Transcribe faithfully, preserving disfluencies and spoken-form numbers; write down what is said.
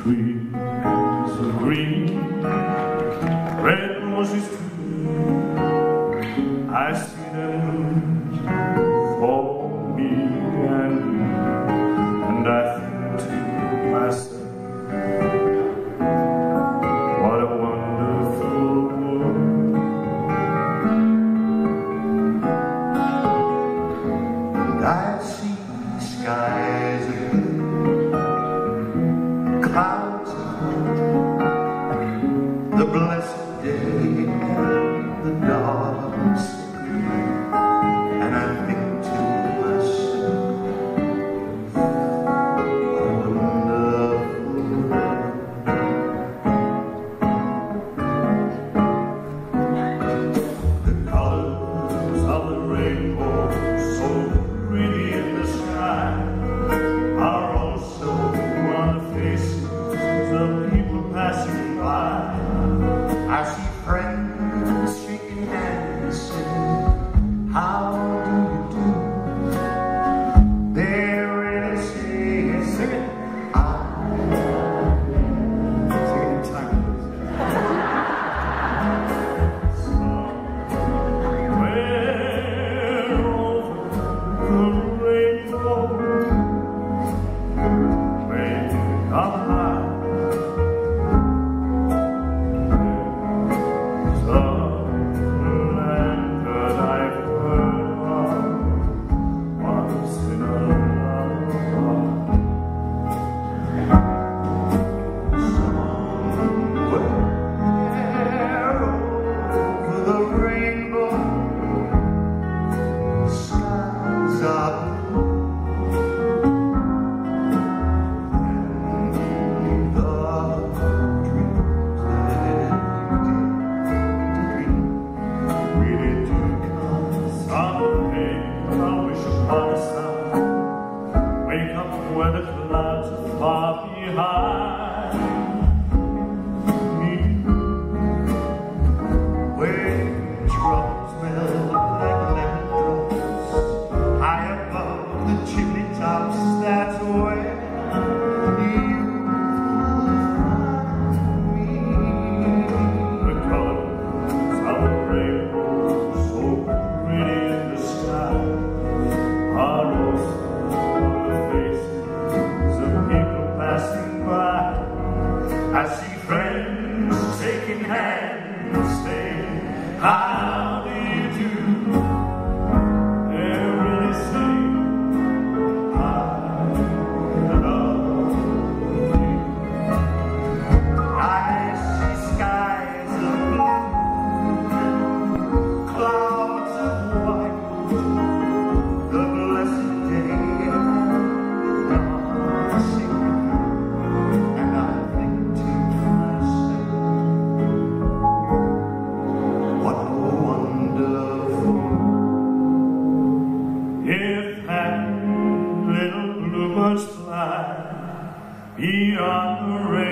trees of green, red roses too. I see them for me and you, and I think to myself, what a wonderful world. And I see skies of blue, clouds of white, the blessed day and the dark sea, and I think to myself, what a wonderful world. The colors of the rainbow, so pretty in the sky, are also on the faces of people passing by. I see friends shaking hands, saying, how do you do? They really say, sing it, I sing it in time, somewhere over the rainbow, way up high, there's a land that I've heard of once in a lullaby. Somewhere over the rainbow, skies are blue, and the dreams that you did dream really do come. Someday I'll wish upon a star, wake up where the clouds are far behind me, where troubles melt like lemon drops, high above the chimney tops. That's where you'll find me. The colors of the rainbow, so pretty in the sky, are also on the faces of people passing by. I see friends taking hands, saying, how do you do? They're really saying, I love you. I see skies of blue, clouds of white, the blessed day and the dawn sing, and I think to myself, what a wonderful world. If happy little bluebirds fly beyond the rain.